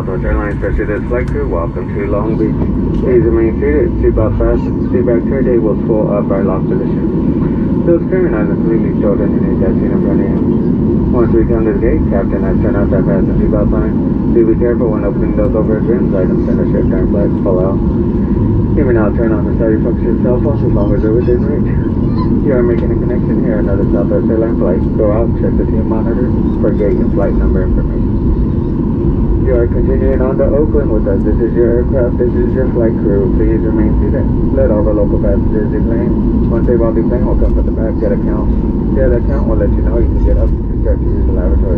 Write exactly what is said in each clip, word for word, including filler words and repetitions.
Southwest Airlines, especially this flight crew. Welcome to Long Beach. Please remain seated. Seatbelt fastened. Seatback tray tables full up our lock position. Those carrying items completely stowed underneath that seat in front of you. Once we come to the gate, Captain has turned off that fasten seatbelt sign. Do be careful when opening those overhead bins. Items in the ship during flights pull out. You may now turn on the side function of your cell phone as long as they're within reach. You are making a connection here. Another Southwest Airlines flight. Go out, check the team monitor for gate and flight number information. You are continuing on to Oakland with us. This is your aircraft. This is your flight crew. Please remain seated. Let all the local passengers deplane. Once they've all deplaned, we'll come from the back, get a count. Get a count, we'll let you know you can get up to start to use the lavatory.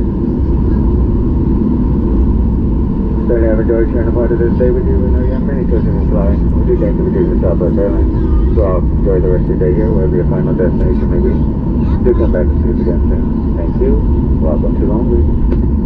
Certainly have enjoyed sharing a part of this day with you. We know you have many choices in flying. We do thank you for choosing Southwest Airlines. So I'll enjoy the rest of your day here, wherever your final destination may be. Do come back and see us again soon. Thank you. Welcome to Long Beach.